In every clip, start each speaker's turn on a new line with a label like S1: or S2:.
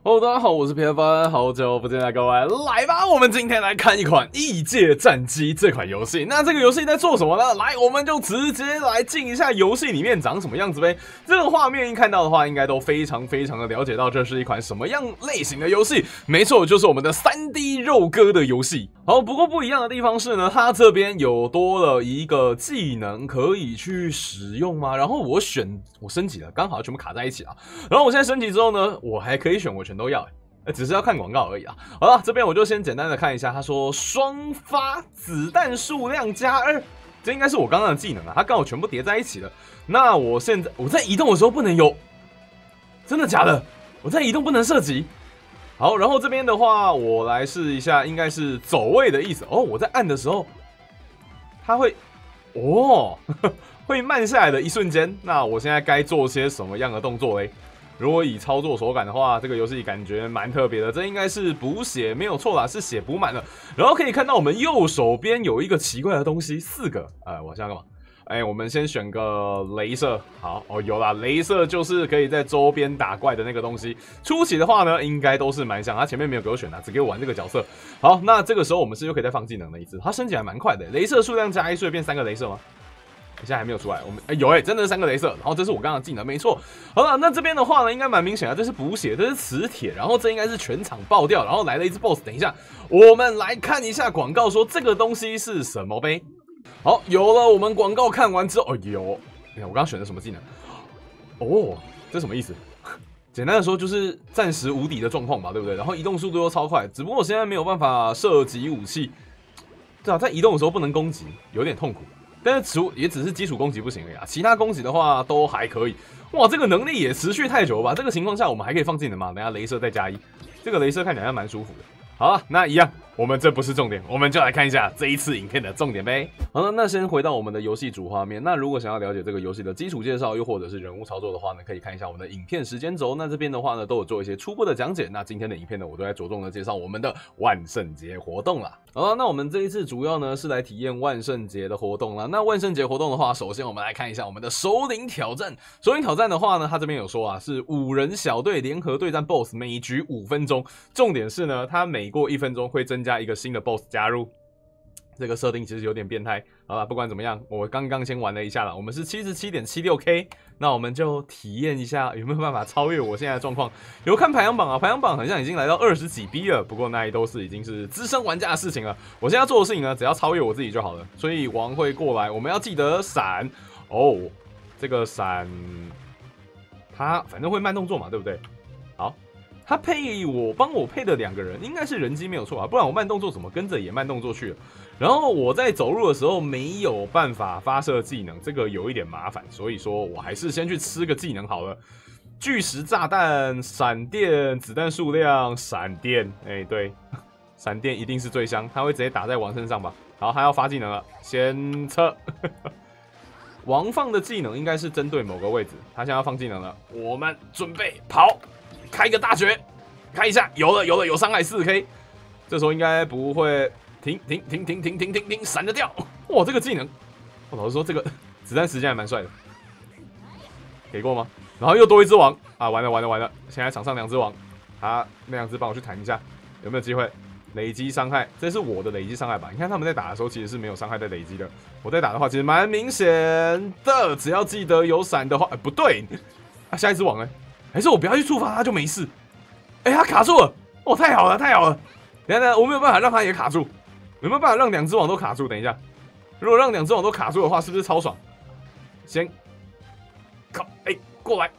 S1: Hello， 大家好，我是皮芬，好久不见啊，各位，来吧，我们今天来看一款《异界战机》这款游戏。那这个游戏在做什么呢？来，我们就直接来进一下游戏里面长什么样子呗。这个画面一看到的话，应该都非常的了解到这是一款什么样类型的游戏。没错，就是我们的3D 肉鸽的游戏。好，不过不一样的地方是呢，它这边有多了一个技能可以去使用吗？然后我升级了，刚好全部卡在一起啊。然后我现在升级之后呢，我还可以选我全都要，只是要看广告而已啊。好了，这边我就先简单的看一下，他说双发子弹数量+2，这应该是我刚刚的技能啊，它刚好全部叠在一起了。那我现在在移动的时候不能有，真的假的？我在移动不能射击。好，然后这边的话，我来试一下，应该是走位的意思哦。我在按的时候，它会会慢下来的一瞬间。那我现在该做些什么样的动作嘞？如果以操作手感的话，这个游戏感觉蛮特别的。这应该是补血，没有错啦，是血补满了。然后可以看到我们右手边有一个奇怪的东西，4个。我想干嘛？我们先选个雷射。好有啦，雷射就是可以在周边打怪的那个东西。初期的话呢，应该都是蛮像。他前面没有给我选只给我玩这个角色。好，那这个时候我们是又可以再放技能了一次。它升级还蛮快的，雷射数量+1，所以变3个雷射吗？现在还没有出来，我们有真的是3个雷射，然后这是我刚刚的技能，没错。好了，那这边的话呢，应该蛮明显的，这是补血，这是磁铁，然后这应该是全场爆掉，然后来了一只 BOSS。等一下，我们来看一下广告，说这个东西是什么呗？好，有了，我们广告看完之后，有，你看我刚刚选的什么技能？这什么意思？简单的说就是暂时无敌的状况吧，对不对？然后移动速度又超快，只不过我现在没有办法射击武器，对啊，在移动的时候不能攻击，有点痛苦。但是也只是基础攻击不行而已啊，其他攻击的话都还可以。哇，这个能力也持续太久了吧？这个情况下我们还可以放技能吗？等一下雷射再+1，这个雷射看起来还蛮舒服的。好了，那一样，我们这不是重点，我们就来看一下这一次影片的重点呗。好了，那先回到我们的游戏主画面。那如果想要了解这个游戏的基础介绍，又或者是人物操作的话呢，可以看一下我们的影片时间轴。那这边的话呢，都有做一些初步的讲解。那今天的影片呢，我都在着重的介绍我们的万圣节活动啦。好了，那我们这一次主要呢是来体验万圣节的活动啦。那万圣节活动的话，首先我们来看一下我们的首领挑战。首领挑战的话呢，它这边有说是5人小队联合对战 BOSS， 每局5分钟。重点是呢，它每过1分钟会增加一个新的 BOSS 加入。这个设定其实有点变态。好了，不管怎么样，我刚刚先玩了一下了，我们是 77.76K， 那我们就体验一下有没有办法超越我现在的状况。有看排行榜啊，排行榜好像已经来到20几 B 了，不过那也都是已经是资深玩家的事情了。我现在做的事情呢，只要超越我自己就好了。所以王会过来，我们要记得闪这个闪它反正会慢动作嘛，对不对？好。他帮我配的2个人应该是人机没有错啊，不然我慢动作怎么跟着也慢动作去了？然后我在走路的时候没有办法发射技能，这个有一点麻烦，所以说我还是先去吃个技能好了。巨石炸弹、闪电、子弹数量、闪电，对，闪电一定是最香，他会直接打在王身上吧？好，他要发技能了，先撤。王放的技能应该是针对某个位置，他现在要放技能了，我们准备跑。开一个大绝，开一下，有伤害4K， 这时候应该不会停，闪得掉。哇，这个技能，我老实说，这个子弹时间还蛮帅的，给过吗？然后又多一只王啊，完了，现在场上2只王，那2只帮我去弹一下，有没有机会累积伤害？这是我的累积伤害吧？你看他们在打的时候其实是没有伤害在累积的，我在打的话其实蛮明显的，只要记得有闪的话，不对，下一只王呢？还是我不要去触发它就没事？它卡住了！太好了！等一下，我没有办法让它也卡住，有没有办法让2只网都卡住？等一下，如果让2只网都卡住的话，是不是超爽？先靠，过来，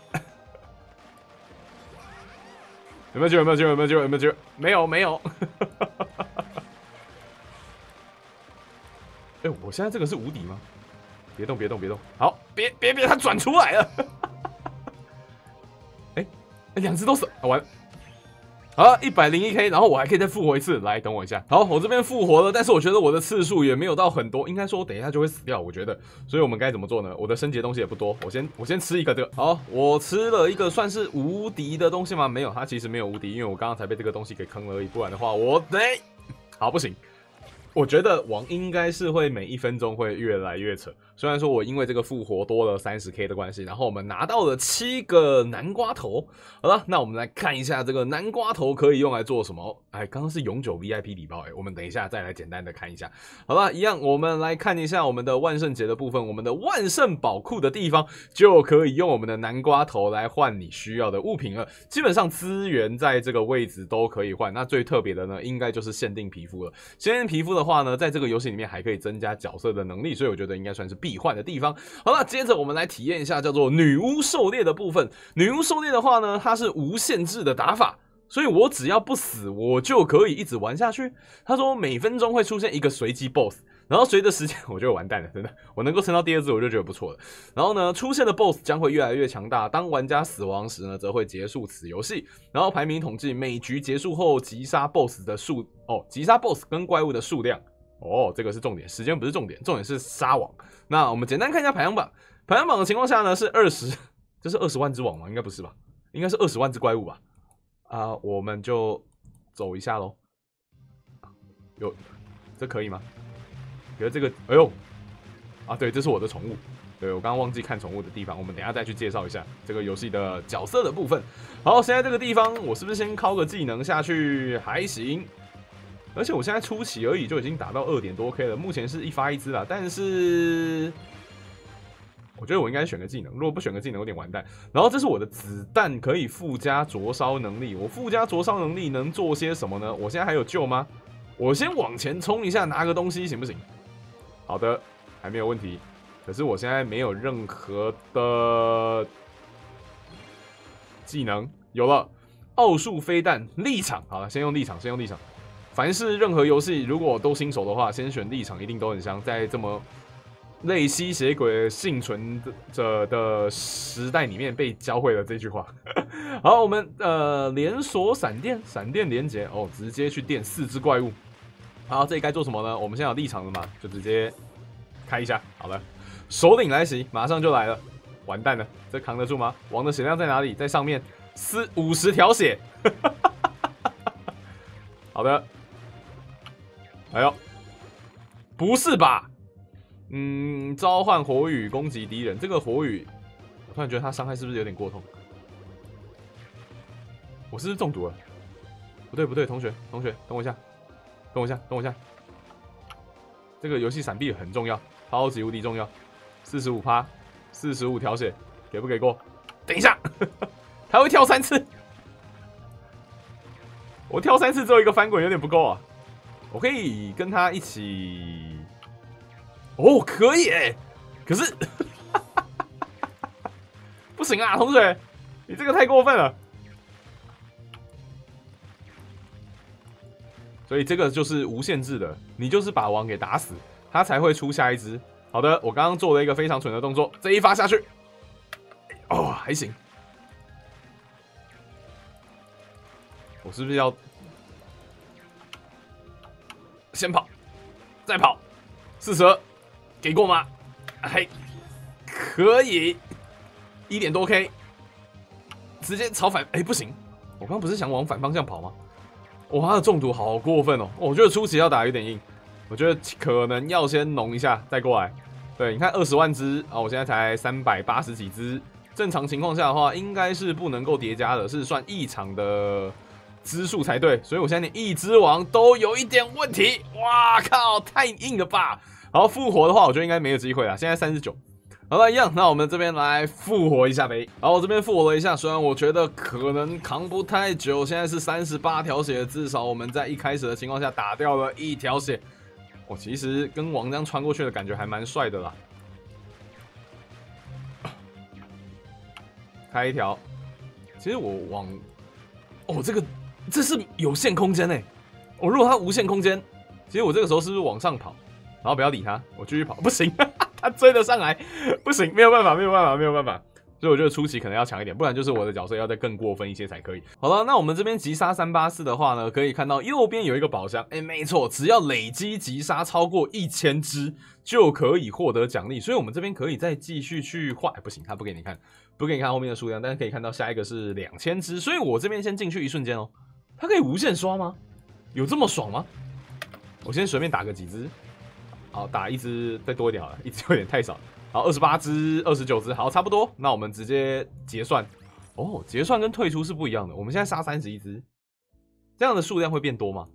S1: 有没有机会？没有。我现在这个是无敌吗？别动！好，别，它转出来了。2只都死，完了。好，101K， 然后我还可以再复活一次。来，等我一下。好，我这边复活了，但是我觉得我的次数也没有到很多，应该说我等一下就会死掉，我觉得。所以我们该怎么做呢？我的升级的东西也不多，我先吃一个这个。好，我吃了一个算是无敌的东西吗？没有，它其实没有无敌，因为我刚刚才被这个东西给坑了而已，不然的话我好不行。我觉得王应该是会每1分钟会越来越扯， 虽然说我因为这个复活多了30K 的关系，然后我们拿到了7个南瓜头。好了，那我们来看一下这个南瓜头可以用来做什么。哎，刚刚是永久 VIP 礼包，我们等一下再来简单的看一下。好吧，一样，我们来看一下我们的万圣节的部分，我们的万圣宝库的地方就可以用我们的南瓜头来换你需要的物品了。基本上资源在这个位置都可以换，那最特别的呢，应该就是限定皮肤了。限定皮肤的话呢，在这个游戏里面还可以增加角色的能力，所以我觉得应该算是必换的地方。好了，接着我们来体验一下叫做女巫狩猎的部分。女巫狩猎的话呢，它是无限制的打法，所以我只要不死，我就可以一直玩下去。他说每分钟会出现一个随机 BOSS， 然后随着时间我就完蛋了，真的，我能够撑到第2次我就觉得不错了。然后呢，出现的 BOSS 将会越来越强大，当玩家死亡时呢，则会结束此游戏。然后排名统计每局结束后击杀 BOSS 的击杀 BOSS 跟怪物的数量。这个是重点，时间不是重点，重点是杀网。那我们简单看一下排行榜，排行榜的情况下呢是20，这是20万只网吗？应该不是吧？应该是20万只怪物吧？我们就走一下咯。这可以吗？觉得这个，哎呦，对，这是我的宠物。对，我刚刚忘记看宠物的地方，我们等一下再去介绍一下这个游戏的角色的部分。好，现在这个地方我是不是先敲个技能下去？还行。而且我现在初期而已就已经打到2点多 K 了，目前是1发1支啦，但是我觉得我应该选个技能，如果不选个技能有点完蛋。然后这是我的子弹可以附加灼烧能力，我附加灼烧能力能做些什么呢？我现在还有救吗？我先往前冲一下拿个东西行不行？好的，还没有问题。可是我现在没有任何的技能，有了奥数飞弹立场，好了，先用立场。凡是任何游戏，如果都新手的话，先选立场一定都很香。在这么类吸血鬼幸存者的时代里面，被教会了这句话。好，我们连锁闪电连结直接去电4只怪物。好，这里该做什么呢？我们现在有立场了嘛，就直接开一下。好了，首领来袭，马上就来了。完蛋了，这扛得住吗？王的血量在哪里？在上面，50条血。好的。哎呦，不是吧？召唤火雨攻击敌人。这个火雨，我突然觉得它伤害是不是有点过痛？我是不是中毒了？不对，同学，等我一下。这个游戏闪避很重要，超级无敌重要。45%，45条血，给不给过？等一下，他会跳3次，我跳3次只有一个翻滚，有点不够啊。我可以跟他一起，可以可是不行啊，同学，你这个太过分了。所以这个就是无限制的，你就是把王给打死，他才会出下一只。好的，我刚刚做了一个非常蠢的动作，这一发下去，还行。我是不是要先跑，再跑？42，给过吗？嘿，可以，1点多 K， 直接朝反，不行，我刚刚不是想往反方向跑吗？他的中毒好过分哦！我觉得初期要打有点硬，我觉得可能要先浓一下再过来。对，你看20万只我现在才380几只，正常情况下的话，应该是不能够叠加的，是算异常的只数才对，所以我现在连1只王都有一点问题。哇靠，太硬了吧！好，复活的话，我觉得应该没有机会了。现在39。好了，一样，那我们这边来复活一下呗。好，我这边复活了一下，虽然我觉得可能扛不太久，现在是38条血，至少我们在一开始的情况下打掉了1条血。其实跟王这样穿过去的感觉还蛮帅的啦。开一条，其实我往，这是有限空间如果它无限空间，其实我这个时候是不是往上跑，然后不要理它，我继续跑？不行。他追得上来，不行，没有办法。所以我觉得初期可能要强一点，不然就是我的角色要再更过分一些才可以。好了，那我们这边击杀384的话呢，可以看到右边有一个宝箱，没错，只要累积击杀超过1000只就可以获得奖励。所以我们这边可以再继续去换，不行，他不给你看后面的数量，但是可以看到下一个是2000只，所以我这边先进去一瞬间它可以无限刷吗？有这么爽吗？我先随便打个几只。好，打1只再多一点好了，1只有点太少。 好，28只、29只，好，差不多。那我们直接结算。哦，结算跟退出是不一样的。我们现在杀31只，这样的数量会变多吗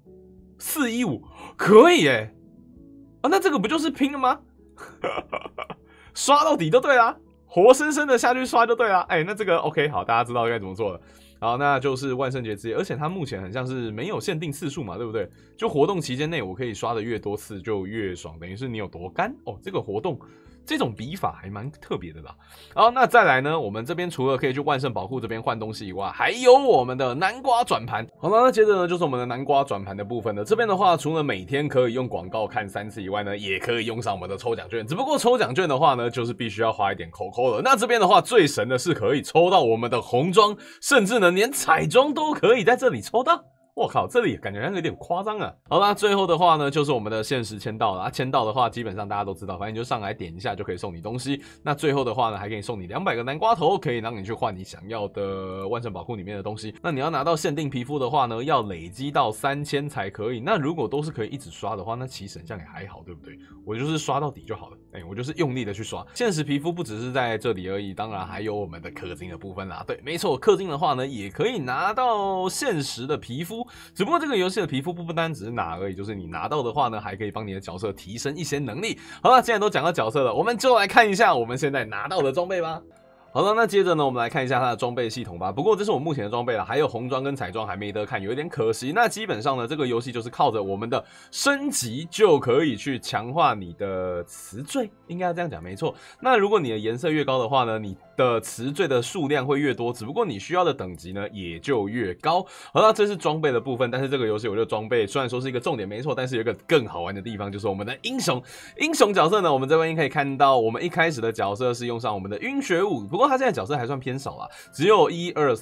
S1: ？415可以耶！啊，那这个不就是拼了吗？刷到底就对啦，活生生的下去刷就对啦。那这个 OK， 好，大家知道该怎么做了。好，那就是万圣节之夜，而且它目前很像是没有限定次数嘛，对不对？就活动期间内，我可以刷的越多次就越爽，等于是你有多干哦。这个活动。这种笔法还蛮特别的啦。好，那再来呢，我们这边除了可以去万圣宝库这边换东西以外，还有我们的南瓜转盘。好了，那接着呢就是我们的南瓜转盘的部分了。这边的话，除了每天可以用广告看3次以外呢，也可以用上我们的抽奖券。只不过抽奖券的话呢，就是必须要花一点口口了。那这边的话，最神的是可以抽到我们的红装，甚至呢连彩装都可以在这里抽到。我靠，这里感觉有点夸张啊！好啦，最后的话呢，就是我们的限时签到了。签到的话，基本上大家都知道，反正你就上来点一下就可以送你东西。那最后的话呢，还可以送你200个南瓜头，可以让你去换你想要的万圣宝库里面的东西。那你要拿到限定皮肤的话呢，要累积到3000才可以。那如果都是可以一直刷的话，那其实好像也还好，对不对？我就是刷到底就好了。我就是用力的去刷。限时皮肤不只是在这里而已，当然还有我们的氪金的部分啦。对，没错，氪金的话呢，也可以拿到限时的皮肤。只不过这个游戏的皮肤不单只是拿而已，就是你拿到的话呢，还可以帮你的角色提升一些能力。好了，既然都讲到角色了，我们就来看一下我们现在拿到的装备吧。好了，那接着呢，我们来看一下它的装备系统吧。不过这是我目前的装备了，还有红装跟彩装还没得看，有一点可惜。那基本上呢，这个游戏就是靠着我们的升级就可以去强化你的词缀，应该这样讲没错。那如果你的颜色越高的话呢，你的词缀的数量会越多，只不过你需要的等级呢也就越高。好了，这是装备的部分，但是这个游戏我觉得装备虽然说是一个重点没错，但是有一个更好玩的地方，就是我们的英雄。英雄角色呢，我们这边可以看到，我们一开始的角色是用上我们的晕血舞，不过他现在角色还算偏少啦，只有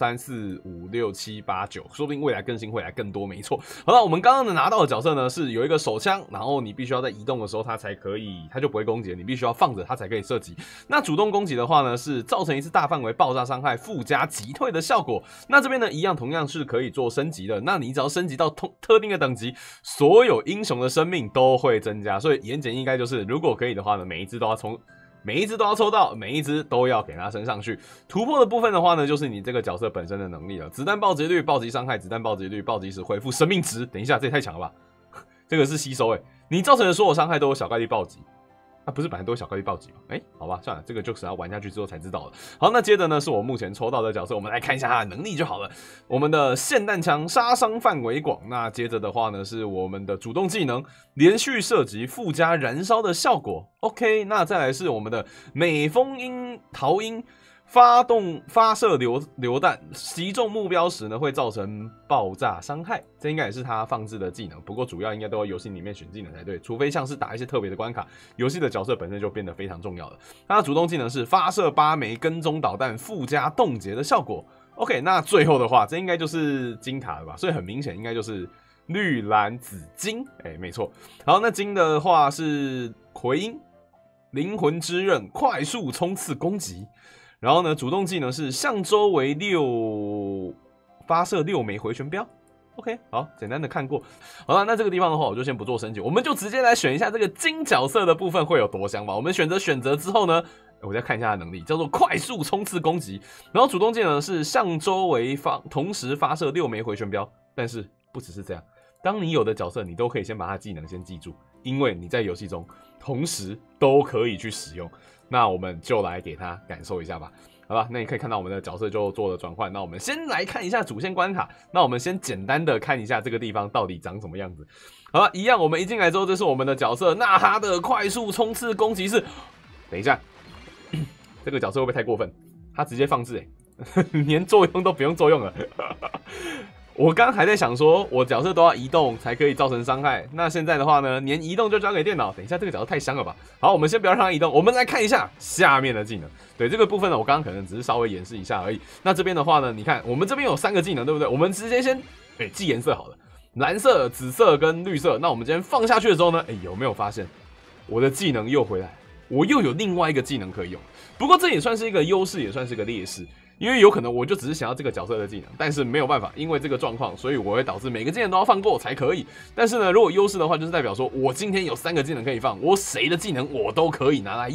S1: 1、2、3、4、5、6、7、8、9，说不定未来更新会来更多，没错。好了，我们刚刚拿到的角色呢是有一个手枪，然后你必须要在移动的时候它就不会攻击，你必须要放着它才可以射击。那主动攻击的话呢，是造成一次大范围爆炸伤害附加击退的效果。那这边呢同样是可以做升级的，那你只要升级到特定的等级，所有英雄的生命都会增加。所以言简意赅就是，如果可以的话呢，每一只都要抽到，每一只都要给它升上去。突破的部分的话呢，就是你这个角色本身的能力了。子弹暴击率、暴击伤害、子弹暴击率、暴击时恢复生命值。等一下，这也太强了吧！这个是吸收你造成的所有伤害都有小概率暴击。不是本来都有小概率暴击吗？好吧，算了，这个就是要玩下去之后才知道了。好，那接着呢是我目前抽到的角色，我们来看一下他的能力就好了。我们的霰弹枪杀伤范围广，那接着的话呢是我们的主动技能连续射击附加燃烧的效果。OK， 那再来是我们的美风鹰桃鹰。发射榴弹，击中目标时呢会造成爆炸伤害，这应该也是他放置的技能。不过主要应该都要游戏里面选技能才对，除非像是打一些特别的关卡，游戏的角色本身就变得非常重要了。他的主动技能是发射8枚跟踪导弹，附加冻结的效果。OK， 那最后的话，这应该就是金卡了吧？所以很明显应该就是绿蓝紫金，没错。好，那金的话是奎因灵魂之刃，快速冲刺攻击。然后呢，主动技能是向周围发射6枚回旋镖。OK， 好，简单的看过。好了，那这个地方的话，我就先不做升级，我们就直接来选一下这个金角色的部分会有多香吧。我们选择之后呢，我再看一下它的能力，叫做快速冲刺攻击。然后主动技能是向周围同时发射6枚回旋镖。但是不只是这样，当你有的角色，你都可以先把它技能先记住，因为你在游戏中同时都可以去使用。那我们就来给他感受一下吧，好吧？那你可以看到我们的角色就做了转换。那我们先来看一下主线关卡。那我们先简单的看一下这个地方到底长什么样子。好了，一样，我们一进来之后，这是我们的角色。那他的快速冲刺攻击是，等一下，这个角色会不会太过分？他直接放置连作用都不用作用了。我刚还在想说，我角色都要移动才可以造成伤害。那现在的话呢，连移动就交给电脑。等一下，这个角色太香了吧？好，我们先不要让它移动，我们来看一下下面的技能。对，这个部分呢，我刚刚可能只是稍微演示一下而已。那这边的话呢，你看我们这边有3个技能，对不对？我们直接先记颜色好了，蓝色、紫色跟绿色。那我们今天放下去的时候呢，有没有发现我的技能又回来？我又有另外一个技能可以用。不过这也算是一个优势，也算是个劣势。因为有可能我就只是想要这个角色的技能，但是没有办法，因为这个状况，所以我会导致每个技能都要放过才可以。但是呢，如果优势的话，就是代表说我今天有3个技能可以放，我谁的技能我都可以拿来用。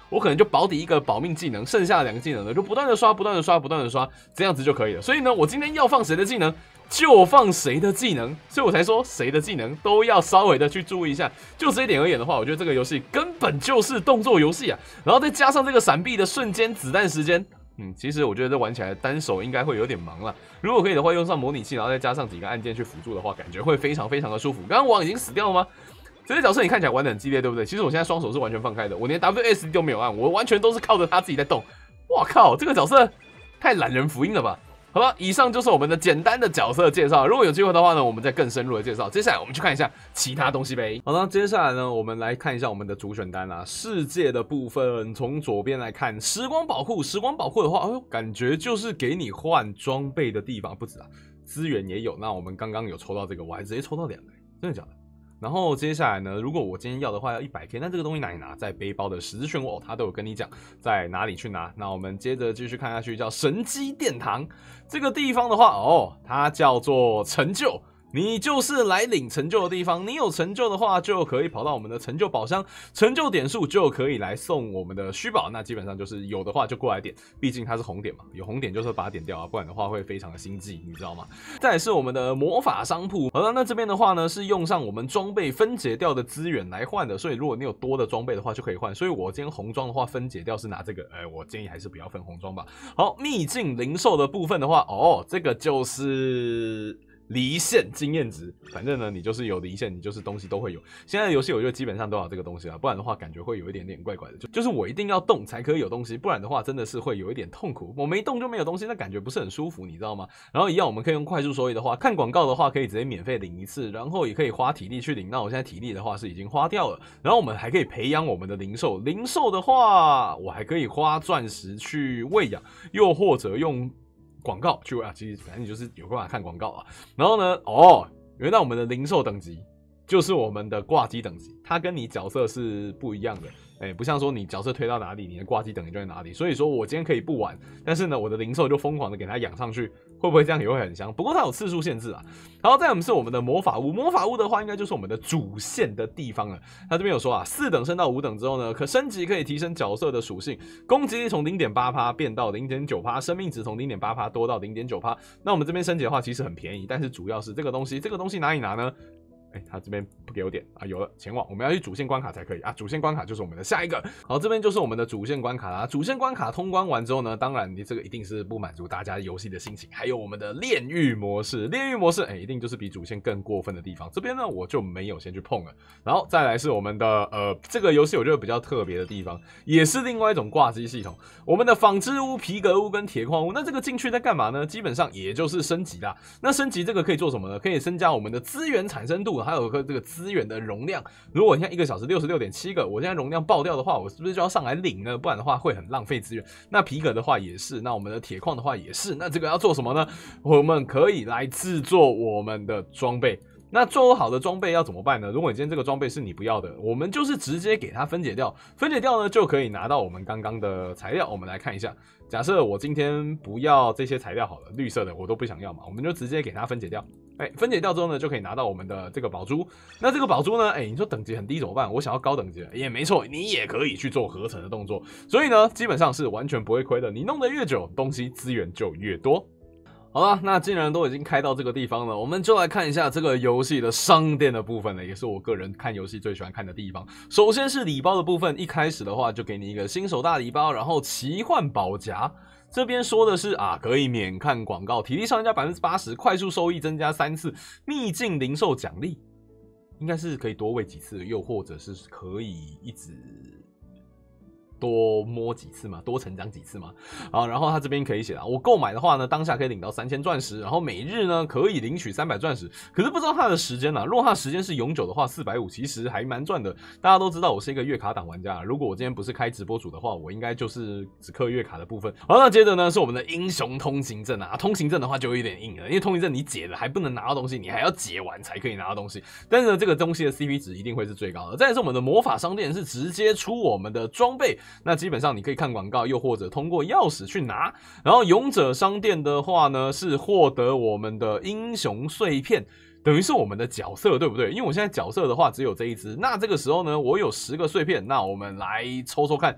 S1: 我可能就保底一个保命技能，剩下的2个技能呢就不断的刷，不断的刷，不断的刷，这样子就可以了。所以呢，我今天要放谁的技能就放谁的技能，所以我才说谁的技能都要稍微的去注意一下。就这一点而言的话，我觉得这个游戏根本就是动作游戏啊，然后再加上这个闪避的瞬间子弹时间。其实我觉得这玩起来单手应该会有点忙了。如果可以的话，用上模拟器，然后再加上几个按键去辅助的话，感觉会非常非常的舒服。刚刚王已经死掉了吗？这些角色你看起来玩得很激烈，对不对？其实我现在双手是完全放开的，我连 WSD 都没有按，我完全都是靠着他自己在动。哇靠，这个角色太懒人福音了吧！好了，以上就是我们的简单的角色介绍。如果有机会的话呢，我们再更深入的介绍。接下来我们去看一下其他东西呗。好了，接下来呢，我们来看一下我们的主选单啦。世界的部分，从左边来看，时光宝库。时光宝库的话，感觉就是给你换装备的地方，不止啊，资源也有。那我们刚刚有抽到这个，我还直接抽到2个，真的假的？然后接下来呢，如果我今天要的话要100K，那这个东西哪里拿？在背包的十字漩涡，它都有跟你讲在哪里去拿。那我们接着继续看下去，叫神机殿堂这个地方的话，它叫做成就。你就是来领成就的地方，你有成就的话，就可以跑到我们的成就宝箱，成就点数就可以来送我们的虚宝。那基本上就是有的话就过来点，毕竟它是红点嘛，有红点就是把它点掉啊，不然的话会非常的心悸，你知道吗？再来是我们的魔法商铺，好了，那这边的话呢是用上我们装备分解掉的资源来换的，所以如果你有多的装备的话就可以换。所以我今天红装的话分解掉是拿这个，我建议还是不要分红装吧。好，秘境零售的部分的话，这个就是离线经验值，反正呢，你就是有离线，你就是东西都会有。现在的游戏我觉得基本上都有这个东西了，不然的话感觉会有一点点怪怪的。就是我一定要动才可以有东西，不然的话真的是会有一点痛苦。我没动就没有东西，那感觉不是很舒服，你知道吗？然后一样，我们可以用快速收益的话，看广告的话可以直接免费领一次，然后也可以花体力去领。那我现在体力的话是已经花掉了，然后我们还可以培养我们的零售。零售的话，我还可以花钻石去喂养，又或者用广告去啊，其实反正你就是有办法看广告啊。然后呢，原来我们的零售等级就是我们的挂机等级，它跟你角色是不一样的。不像说你角色推到哪里，你的挂机等级就在哪里。所以说我今天可以不玩，但是呢，我的零售就疯狂的给它养上去，会不会这样也会很香？不过它有次数限制啊。然后再我们是我们的魔法屋，魔法屋的话应该就是我们的主线的地方了。它这边有说啊，4等升到5等之后呢，升级可以提升角色的属性，攻击力从 0.8% 变到 0.9%， 生命值从 0.8% 多到 0.9%。那我们这边升级的话其实很便宜，但是主要是这个东西哪里拿呢？他这边不给我点啊，有了，前往，我们要去主线关卡才可以啊，主线关卡就是我们的下一个。好，这边就是我们的主线关卡啦。主线关卡通关完之后呢，当然你这个一定是不满足大家游戏的心情，还有我们的炼狱模式，炼狱模式一定就是比主线更过分的地方。这边呢我就没有先去碰了。然后再来是我们的这个游戏我觉得比较特别的地方，也是另外一种挂机系统，我们的纺织屋、皮革屋跟铁矿屋。那这个进去在干嘛呢？基本上也就是升级啦。那升级这个可以做什么呢？可以增加我们的资源产生度，还有这个资源的容量。如果你看1个小时 66.7 个，我现在容量爆掉的话，我是不是就要上来领呢？不然的话会很浪费资源。那皮革的话也是，那我们的铁矿的话也是。那这个要做什么呢？我们可以来制作我们的装备。那做好的装备要怎么办呢？如果你今天这个装备是你不要的，我们就是直接给它分解掉，分解掉呢就可以拿到我们刚刚的材料。我们来看一下，假设我今天不要这些材料好了，绿色的我都不想要嘛，我们就直接给它分解掉。分解掉之后呢，就可以拿到我们的这个宝珠。那这个宝珠呢，你说等级很低怎么办？我想要高等级的，也没错，你也可以去做合成的动作。所以呢，基本上是完全不会亏的。你弄得越久，东西资源就越多。好了，那既然都已经开到这个地方了，我们就来看一下这个游戏的商店的部分了，也是我个人看游戏最喜欢看的地方。首先是礼包的部分，一开始的话就给你一个新手大礼包，然后奇幻宝夹。这边说的是可以免看广告，体力上增加 80%， 快速收益增加3次，秘境零售奖励，应该是可以多喂几次，又或者是可以一直多摸几次嘛，多成长几次嘛。然后他这边可以写我购买的话呢，当下可以领到3000钻石，然后每日呢可以领取300钻石。可是不知道它的时间如果它的时间是永久的话，450其实还蛮赚的。大家都知道我是一个月卡党玩家，如果我今天不是开直播主的话，我应该就是只氪月卡的部分。好，那接着呢是我们的英雄通行证通行证的话就有点硬了，因为通行证你解了还不能拿到东西，你还要解完才可以拿到东西。但是呢，这个东西的 CP 值一定会是最高的。再来是我们的魔法商店，是直接出我们的装备。那基本上你可以看广告，又或者通过钥匙去拿。然后勇者商店的话呢，是获得我们的英雄碎片，等于是我们的角色，对不对？因为我现在角色的话只有这一只，那这个时候呢，我有10个碎片，那我们来抽抽看。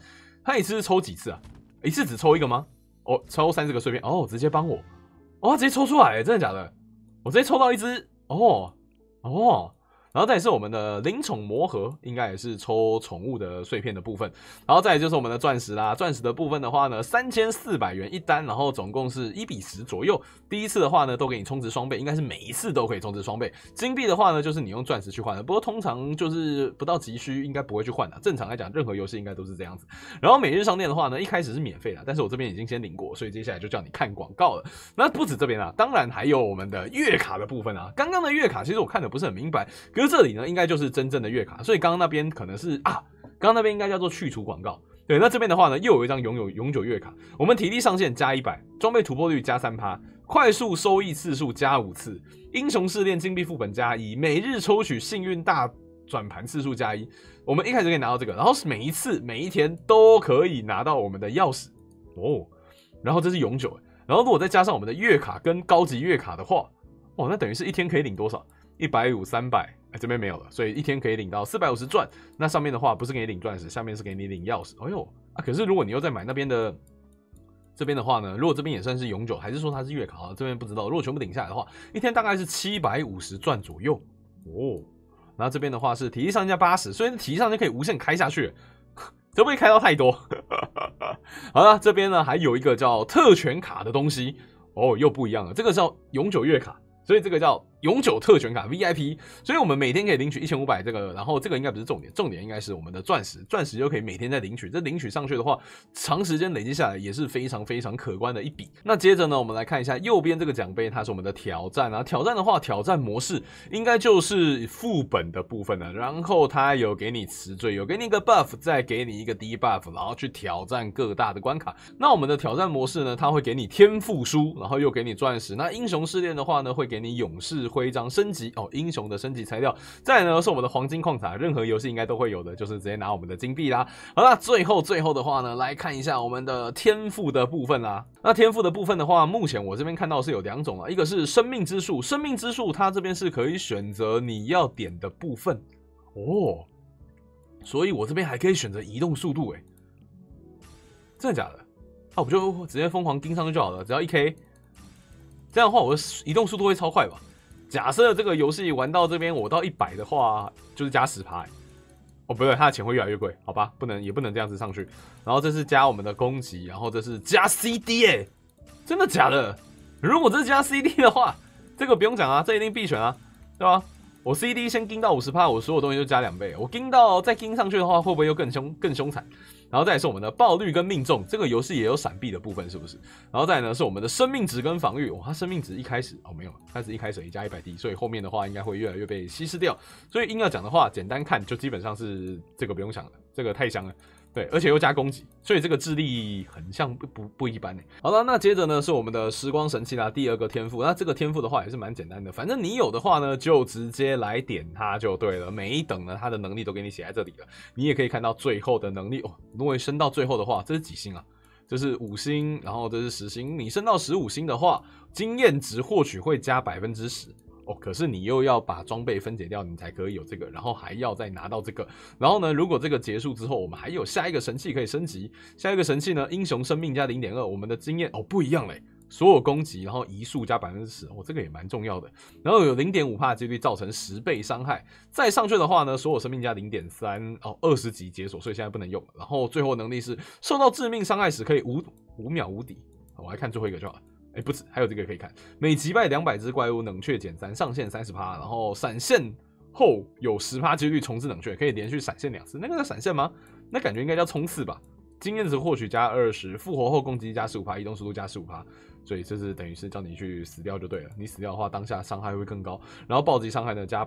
S1: 他一次是抽几次啊？一次只抽一个吗？哦，抽30个碎片哦，直接帮我哦，他直接抽出来，真的假的？我直接抽到一只哦。然后再来是我们的灵宠魔盒，应该也是抽宠物的碎片的部分。然后再来就是我们的钻石啦，钻石的部分的话呢，3400元一单，然后总共是1:10左右。第一次的话呢，都给你充值双倍，应该是每一次都可以充值双倍。金币的话呢，就是你用钻石去换的，不过通常就是不到急需，应该不会去换的。正常来讲，任何游戏应该都是这样子。然后每日商店的话呢，一开始是免费的，但是我这边已经先领过，所以接下来就叫你看广告了。那不止这边啊，当然还有我们的月卡的部分啊。刚刚的月卡其实我看的不是很明白，可是这里呢，应该就是真正的月卡，所以刚刚那边可能是刚刚那边应该叫做去除广告。对，那这边的话呢，又有一张永久月卡，我们体力上限加100，装备突破率加3%，快速收益次数加5次，英雄试炼金币副本加1，每日抽取幸运大转盘次数加1。我们一开始可以拿到这个，然后每一天都可以拿到我们的钥匙哦。然后这是永久，然后如果再加上我们的月卡跟高级月卡的话，哦，那等于是一天可以领多少？150、300，这边没有了，所以一天可以领到450钻。那上面的话不是给你领钻石，下面是给你领钥匙。哎呦可是如果你又再买那边的这边的话呢，如果这边也算是永久，还是说它是月卡？这边不知道。如果全部领下来的话，一天大概是750钻左右哦。然后这边的话是体力上限加80，所以体力上限可以无限开下去。会不会开到太多？好了，这边呢还有一个叫特权卡的东西哦，又不一样了。这个叫永久月卡，所以这个叫永久特权卡 VIP， 所以我们每天可以领取1500这个，然后这个应该不是重点，重点应该是我们的钻石，钻石就可以每天再领取，这领取上去的话，长时间累积下来也是非常非常可观的一笔。那接着呢，我们来看一下右边这个奖杯，它是我们的挑战啊，挑战的话，挑战模式应该就是副本的部分了，然后它有给你词缀，有给你一个 buff， 再给你一个 debuff， 然后去挑战各大的关卡。那我们的挑战模式呢，它会给你天赋书，然后又给你钻石。那英雄试炼的话呢，会给你勇士徽章升级哦，英雄的升级材料。再来呢是我们的黄金矿塔，任何游戏应该都会有的，就是直接拿我们的金币啦。好啦，最后的话呢，来看一下我们的天赋的部分啦。那天赋的部分的话，目前我这边看到是有2种啊，一个是生命之树，生命之树它这边是可以选择你要点的部分哦，所以我这边还可以选择移动速度真的假的？我就直接疯狂盯上去就好了，只要1K， 这样的话我的移动速度会超快吧？假设这个游戏玩到这边我到100的话，就是加10%哦，不对，它的钱会越来越贵，好吧，也不能这样子上去。然后这是加我们的攻击，然后这是加 CD 真的假的？如果这是加 CD 的话，这个不用讲啊，这一定必选啊，对吧？我 CD 先盯到50%，我所有东西就加2倍，我盯到再盯上去的话，会不会又更凶残？然后再来是我们的爆率跟命中，这个游戏也有闪避的部分，是不是？然后再来呢是我们的生命值跟防御，它生命值一开始没有，它是一开始也加100滴，所以后面的话应该会越来越被稀释掉。所以硬要讲的话，简单看就基本上是这个不用想了，这个太香了。对，而且又加攻击，所以这个智力很像不一般好了，那接着呢是我们的时光神器啦，第2个天赋。那这个天赋的话也是蛮简单的，反正你有的话呢，就直接来点它就对了。每一等呢，它的能力都给你写在这里了，你也可以看到最后的能力哦。如果升到最后的话，这是几星啊？这是5星，然后这是10星。你升到15星的话，经验值获取会加10%。可是你又要把装备分解掉，你才可以有这个，然后还要再拿到这个。然后呢，如果这个结束之后，我们还有下一个神器可以升级。下一个神器呢，英雄生命加 0.2， 我们的经验不一样嘞，所有攻击，然后移速加10%，这个也蛮重要的。然后有 0.5% 几率造成10倍伤害。再上去的话呢，所有生命加 0.3， 20级解锁，所以现在不能用了。然后最后能力是受到致命伤害时可以5秒无敌。我来看最后一个就好了。不止，还有这个可以看，每击败200只怪物冷却减3，上限30%，然后闪现后有10%几率重置冷却，可以连续闪现2次。那个叫闪现吗？那感觉应该叫冲刺吧。经验值获取加20，复活后攻击加15%，移动速度加15%，所以这是等于是叫你去死掉就对了。你死掉的话，当下伤害会更高。然后暴击伤害呢加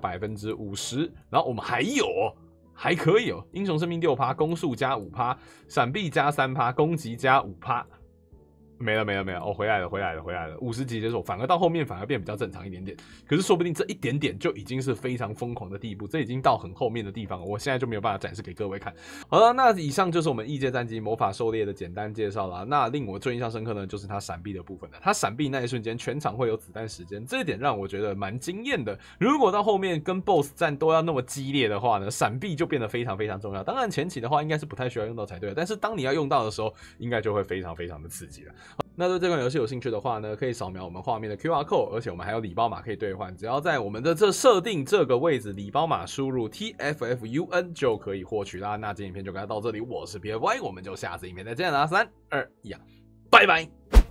S1: 50%，然后我们还可以英雄生命6%，攻速加5%，闪避加3%，攻击加5%。 没了，哦，回来了，50级解锁，反而到后面反而变比较正常一点点。可是说不定这一点点就已经是非常疯狂的地步，这已经到很后面的地方了，我现在就没有办法展示给各位看。好了，那以上就是我们异界战机魔法狩猎的简单介绍啦。那令我最印象深刻呢，就是它闪避的部分了。它闪避那一瞬间，全场会有子弹时间，这一点让我觉得蛮惊艳的。如果到后面跟 BOSS 战都要那么激烈的话呢，闪避就变得非常非常重要。当然前期的话应该是不太需要用到才对，但是当你要用到的时候，应该就会非常非常的刺激了。那对这款游戏有兴趣的话呢，可以扫描我们画面的 QR code， 而且我们还有礼包码可以兑换，只要在我们的这设定这个位置礼包码输入 TFFUN 就可以获取啦。那这影片就该到这里，我是 PFY， 我们就下次影片再见啦，3、2、1，拜拜。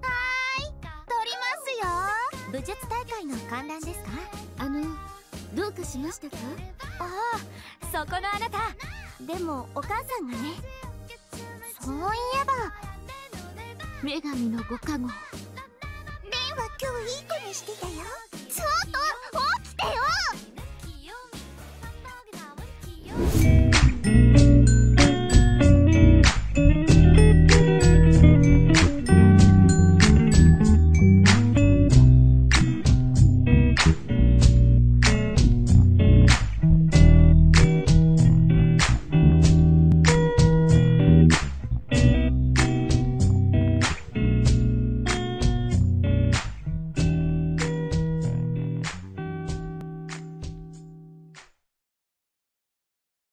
S2: 武術大会の観覧ですか？どうかしましたか？ああ、そこのあなた。でもお母さんがね。そういえば女神のご加護。レンは今日いい子にしてたよ。